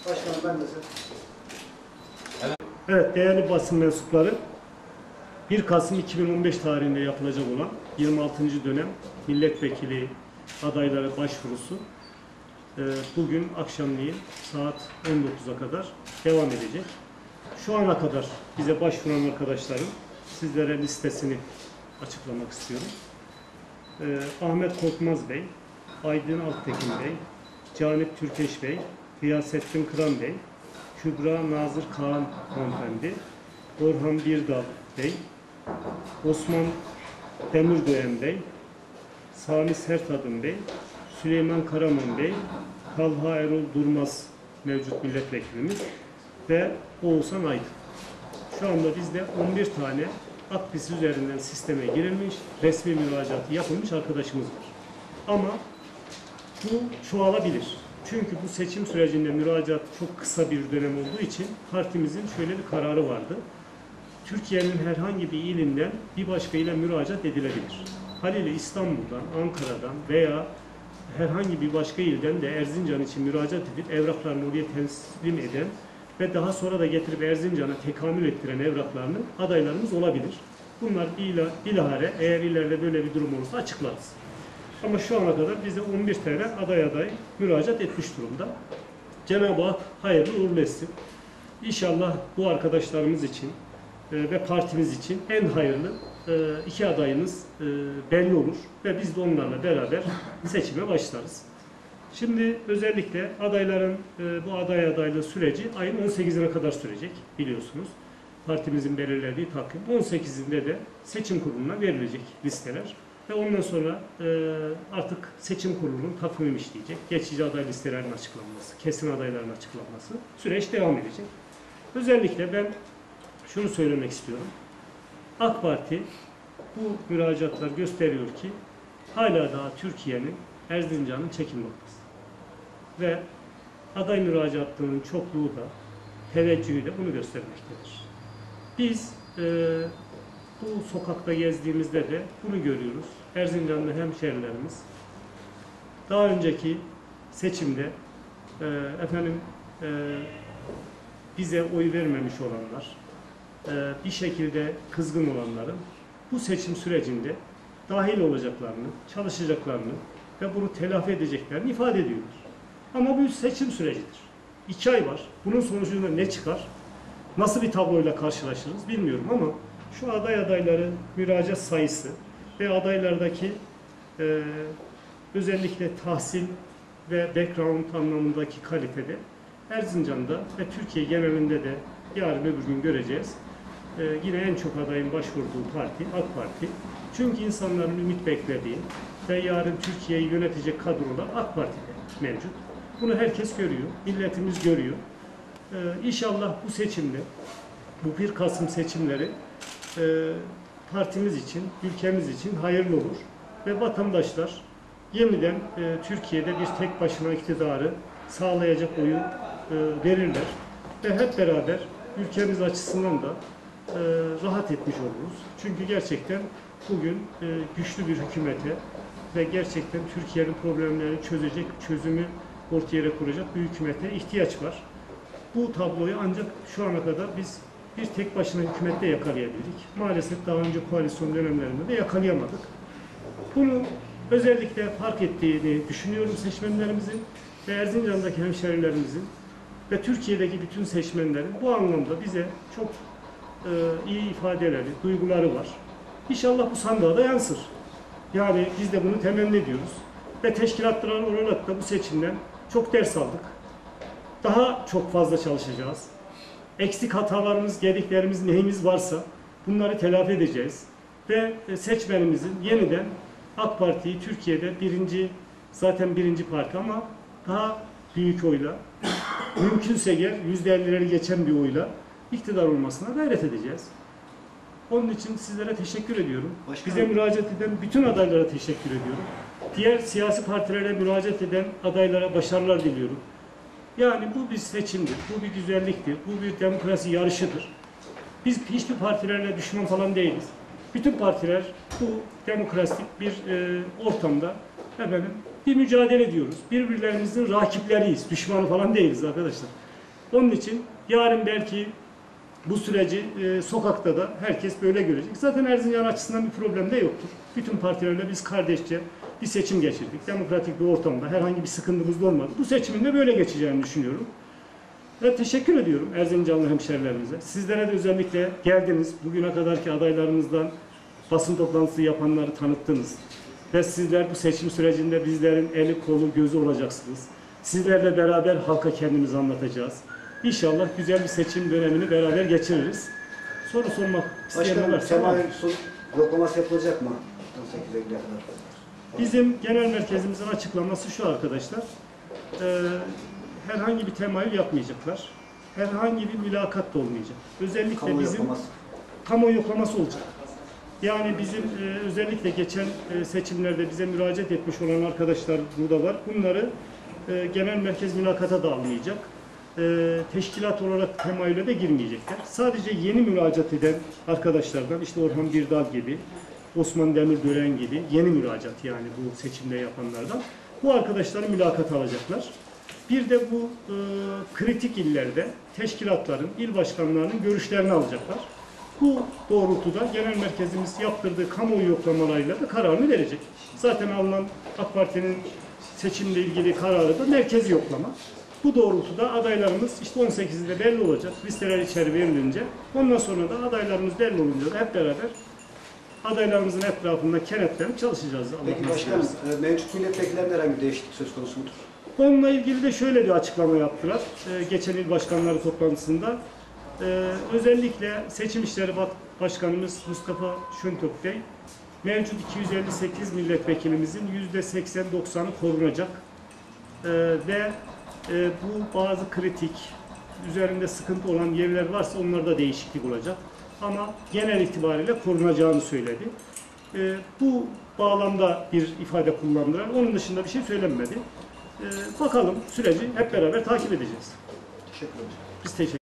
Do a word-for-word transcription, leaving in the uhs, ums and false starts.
Başkanım ben de size. Evet, değerli basın mensupları, bir Kasım iki bin on beş tarihinde yapılacak olan yirmi altıncı dönem milletvekili adayları başvurusu bugün akşamleyin saat on dokuza kadar devam edecek. Şu ana kadar bize başvuran arkadaşların sizlere listesini açıklamak istiyorum. Ahmet Korkmaz Bey, Aydın Altekin Bey, Canip Türkeş Bey, Gıyasettin Kıran Bey, Kübra Nazır Kaan Hanımefendi, Orhan Birdal Bey, Osman Demirdoğan Bey, Sami Sertadın Bey, Süleyman Karaman Bey, Talha Erol Durmaz mevcut milletvekilimiz ve Oğuzhan Aydın. Şu anda bizde on bir tane Akbis üzerinden sisteme girilmiş, resmi müracaatı yapılmış arkadaşımız var. Ama bu çoğalabilir. Çünkü bu seçim sürecinde müracaat çok kısa bir dönem olduğu için partimizin şöyle bir kararı vardı. Türkiye'nin herhangi bir ilinden bir başka ile müracaat edilebilir. Haliyle İstanbul'dan, Ankara'dan veya herhangi bir başka ilden de Erzincan için müracaat edip evraklarını oraya teslim eden ve daha sonra da getirip Erzincan'a tekamül ettiren evraklarını adaylarımız olabilir. Bunlar bilahare eğer ileride böyle bir durum olursa açıklarız. Ama şu ana kadar bize on bir tane aday aday müracaat etmiş durumda. Cenab-ı Hak hayırlı uğurlu etsin. İnşallah bu arkadaşlarımız için e, ve partimiz için en hayırlı e, iki adayımız e, belli olur ve biz de onlarla beraber seçime başlarız. Şimdi özellikle adayların e, bu aday adaylığı süreci ayın on sekizine kadar sürecek biliyorsunuz. Partimizin belirlediği takvim. on sekizinde de seçim kuruluna verilecek listeler. Ve ondan sonra e, artık seçim kurulunun takvimi işleyecek. Geçici aday listelerinin açıklanması, kesin adayların açıklanması süreç devam edecek. Özellikle ben şunu söylemek istiyorum. AK Parti bu müracaatlar gösteriyor ki hala daha Türkiye'nin Erzincan'ın çekim noktası. Ve aday müracaatlarının çokluğu da teveccühü de bunu göstermektedir. Biz e, bu sokakta gezdiğimizde de bunu görüyoruz. Erzincanlı hemşehrilerimiz daha önceki seçimde e, efendim e, bize oy vermemiş olanlar, e, bir şekilde kızgın olanların bu seçim sürecinde dahil olacaklarını, çalışacaklarını ve bunu telafi edeceklerini ifade ediyorlar. Ama bu seçim sürecidir. İki ay var. Bunun sonucunda ne çıkar? Nasıl bir tabloyla karşılaşırız bilmiyorum ama şu aday adayları müracaat sayısı ve adaylardaki e, özellikle tahsil ve background anlamındaki kalitede Erzincan'da ve Türkiye genelinde de yarın öbür gün göreceğiz. E, yine en çok adayın başvurduğu parti AK Parti. Çünkü insanların ümit beklediği ve yarın Türkiye'yi yönetecek kadrolar AK Parti'de mevcut. Bunu herkes görüyor, milletimiz görüyor. E, İnşallah bu seçimde, bu bir Kasım seçimleri e, partimiz için, ülkemiz için hayırlı olur ve vatandaşlar yeniden e, Türkiye'de bir tek başına iktidarı sağlayacak oyu e, verirler ve hep beraber ülkemiz açısından da e, rahat etmiş oluruz. Çünkü gerçekten bugün e, güçlü bir hükümete ve gerçekten Türkiye'nin problemlerini çözecek, çözümü ortaya kuracak bir hükümete ihtiyaç var. Bu tabloyu ancak şu ana kadar biz bir tek başına hükümette yakalayabildik. Maalesef daha önce koalisyon dönemlerinde de yakalayamadık. Bunu özellikle fark ettiğini düşünüyorum seçmenlerimizin ve Erzincan'daki hemşehrilerimizin ve Türkiye'deki bütün seçmenlerin bu anlamda bize çok e, iyi ifadeleri, duyguları var. İnşallah bu sandığa da yansır. Yani biz de bunu temenni ediyoruz. Ve teşkilatlar olarak da bu seçimden çok ders aldık. Daha çok fazla çalışacağız. Eksik hatalarımız, gediklerimiz, neyimiz varsa bunları telafi edeceğiz. Ve seçmenimizin yeniden AK Parti'yi Türkiye'de birinci, zaten birinci parti ama daha büyük oyla, mümkünse eğer yüzde ellileri geçen bir oyla iktidar olmasına gayret edeceğiz. Onun için sizlere teşekkür ediyorum. Başkanım. Bize müracaat eden bütün adaylara teşekkür ediyorum. Diğer siyasi partilere müracaat eden adaylara başarılar diliyorum. Yani bu bir seçimdir, bu bir güzelliktir, bu bir demokrasi yarışıdır. Biz hiçbir partilerle düşman falan değiliz. Bütün partiler bu demokratik bir e, ortamda efendim, bir mücadele ediyoruz. Birbirlerimizin rakipleriyiz, düşmanı falan değiliz arkadaşlar. Onun için yarın belki bu süreci e, sokakta da herkes böyle görecek. Zaten Erzincan açısından bir problem de yoktur. Bütün partilerle biz kardeşçe bir seçim geçirdik. Demokratik bir ortamda herhangi bir sıkıntımız da olmadı. Bu seçimin de böyle geçeceğini düşünüyorum. Ve teşekkür ediyorum Erzincanlı hemşerilerimize. Sizlere de özellikle geldiniz. Bugüne kadarki adaylarımızdan basın toplantısı yapanları tanıttınız. Ve sizler bu seçim sürecinde bizlerin eli, kolu, gözü olacaksınız. Sizlerle beraber halka kendimizi anlatacağız. İnşallah güzel bir seçim dönemini beraber geçiririz. Soru sormak isteyenler Başkanım, varsa... temayül su yoklaması yapılacak mı? on sekiz Eylül'e kadar. Bizim genel merkezimizin açıklaması şu arkadaşlar. Ee, herhangi bir temayül yapmayacaklar. Herhangi bir mülakat da olmayacak. Özellikle Kamu bizim yoklaması. kamu yoklaması olacak. Yani bizim e, özellikle geçen e, seçimlerde bize müracaat etmiş olan arkadaşlar burada var. Bunları e, genel merkez mülakata da almayacak. E, teşkilat olarak temayüle de girmeyecekler. Sadece yeni müracaat eden arkadaşlardan, işte Orhan Birdal gibi, Osman Demirören gibi yeni müracaat, yani bu seçimde yapanlardan bu arkadaşları mülakata alacaklar. Bir de bu e, kritik illerde teşkilatların, il başkanlarının görüşlerini alacaklar. Bu doğrultuda genel merkezimiz yaptırdığı kamuoyu yoklamalarıyla da kararını verecek. Zaten alınan AK Parti'nin seçimle ilgili kararı da merkezi yoklama. Bu doğrultuda adaylarımız işte on sekizinde belli olacak. Listeler içeri verilince, ondan sonra da adaylarımız belli olunca da hep beraber adaylarımızın etrafında kenetlenip çalışacağız. Peki başkanım, e, mevcut milletvekillerinde herhangi bir değişiklik söz konusu mudur? Onunla ilgili de şöyle bir açıklama yaptılar. Ee, geçen il başkanları toplantısında. Ee, özellikle Seçim İşleri Başkanımız Mustafa Şöntürk Bey, mevcut iki yüz elli sekiz milletvekilimizin yüzde seksen doksanı korunacak. Ee, ve e, bu bazı kritik, üzerinde sıkıntı olan yerler varsa onlarda değişiklik olacak. Ama genel itibariyle korunacağını söyledi. Ee, bu bağlamda bir ifade kullandılar. Onun dışında bir şey söylenmedi. Ee, bakalım, süreci hep beraber takip edeceğiz. Teşekkür ederim. Biz teşekkür